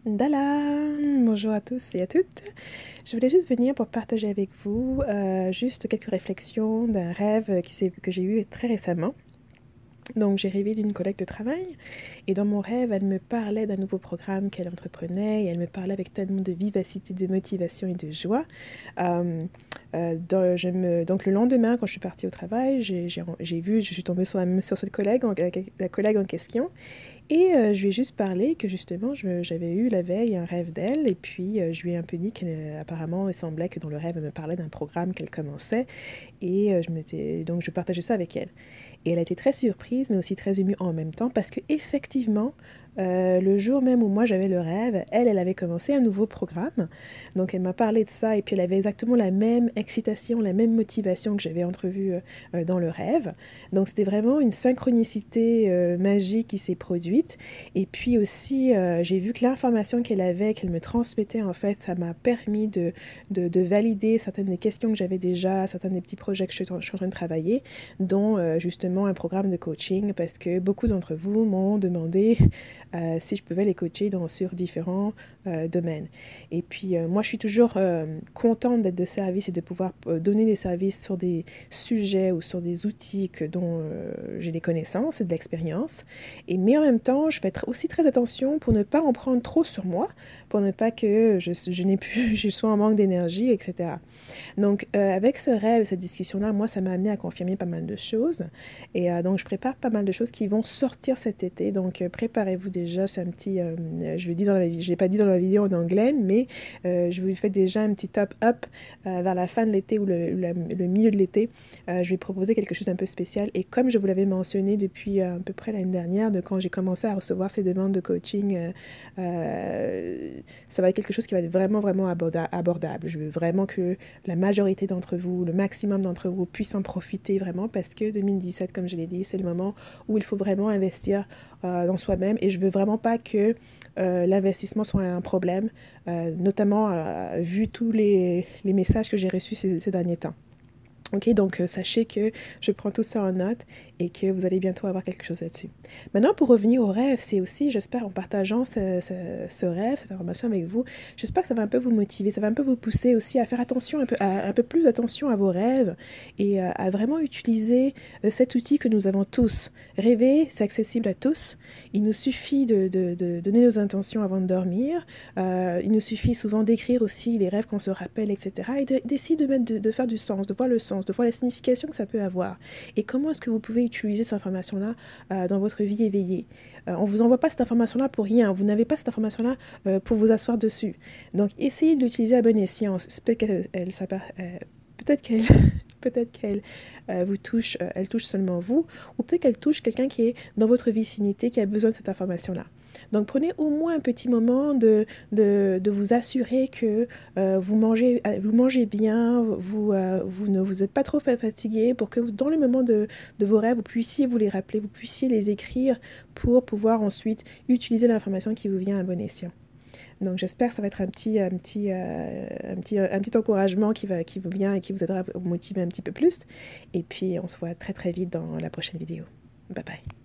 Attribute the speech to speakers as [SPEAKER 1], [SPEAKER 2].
[SPEAKER 1] Dala! Bonjour à tous et à toutes. Je voulais juste venir pour partager avec vous juste quelques réflexions d'un rêve que j'ai eu très récemment. Donc j'ai rêvé d'une collègue de travail et dans mon rêve, elle me parlait d'un nouveau programme qu'elle entreprenait et elle me parlait avec tellement de vivacité, de motivation et de joie. Donc le lendemain, quand je suis partie au travail, je suis tombée sur cette collègue, la collègue en question. Et je lui ai juste parlé que justement, j'avais eu la veille un rêve d'elle, et puis je lui ai un peu dit qu'apparemment, il semblait que dans le rêve, elle me parlait d'un programme qu'elle commençait, et donc je partageais ça avec elle. Et elle a été très surprise, mais aussi très émue en même temps, parce que effectivement, le jour même où moi j'avais le rêve, elle avait commencé un nouveau programme. Donc elle m'a parlé de ça, et puis elle avait exactement la même excitation, la même motivation que j'avais entrevue dans le rêve. Donc c'était vraiment une synchronicité magique qui s'est produite. Et puis aussi, j'ai vu que l'information qu'elle me transmettait, en fait, ça m'a permis de valider certaines des questions que j'avais déjà, certains des petits projets que je suis en train de travailler, dont justement un programme de coaching, parce que beaucoup d'entre vous m'ont demandé si je pouvais les coacher sur différents domaines. Et puis moi, je suis toujours contente d'être de service et de pouvoir donner des services sur des sujets ou sur des outils dont j'ai des connaissances et de l'expérience. Mais en même temps, je fais aussi très attention pour ne pas en prendre trop sur moi, pour ne pas que je n'ai plus, je sois en manque d'énergie, etc. Donc, avec ce rêve, cette discussion-là, moi, ça m'a amené à confirmer pas mal de choses. Et donc, je prépare pas mal de choses qui vont sortir cet été. Donc, préparez-vous déjà. C'est un petit, je le dis dans la vidéo, je l'ai pas dit dans la vidéo en anglais, mais je vous fais déjà un petit top-up vers la fin de l'été ou le milieu de l'été. Je vais proposer quelque chose d'un peu spécial. Et comme je vous l'avais mentionné depuis à peu près l'année dernière, de quand j'ai commencé à recevoir ces demandes de coaching, ça va être quelque chose qui va être vraiment, vraiment abordable. Je veux vraiment que la majorité d'entre vous, le maximum d'entre vous puissent en profiter vraiment, parce que 2017, comme je l'ai dit, c'est le moment où il faut vraiment investir dans soi-même, et je veux vraiment pas que l'investissement soit un problème, notamment vu tous les messages que j'ai reçus ces derniers temps. Ok, donc sachez que je prends tout ça en note et que vous allez bientôt avoir quelque chose là-dessus. Maintenant, pour revenir au rêve, c'est aussi, j'espère, en partageant ce rêve, cette information avec vous, j'espère que ça va un peu vous motiver, ça va un peu vous pousser aussi à faire attention, un peu plus attention à vos rêves et à vraiment utiliser cet outil que nous avons tous. Rêver, c'est accessible à tous. Il nous suffit de donner nos intentions avant de dormir. Il nous suffit souvent d'écrire aussi les rêves qu'on se rappelle, etc. Et d'essayer de faire du sens, de voir le sens, de voir la signification que ça peut avoir. Et comment est-ce que vous pouvez utiliser cette information-là dans votre vie éveillée. On ne vous envoie pas cette information-là pour rien. Vous n'avez pas cette information-là pour vous asseoir dessus. Donc, essayez de l'utiliser à bon escient. Peut-être qu'elle peut-être qu'elle vous touche, elle touche seulement vous, ou peut-être qu'elle touche quelqu'un qui est dans votre vicinité, qui a besoin de cette information-là. Donc, prenez au moins un petit moment de vous assurer que vous mangez bien, vous ne vous êtes pas trop fatigué, pour que dans le moment de vos rêves, vous puissiez vous les rappeler, vous puissiez les écrire pour pouvoir ensuite utiliser l'information qui vous vient à bon escient. Donc j'espère que ça va être un petit encouragement qui vous vient et qui vous aidera à vous motiver un petit peu plus. Et puis on se voit très très vite dans la prochaine vidéo. Bye bye.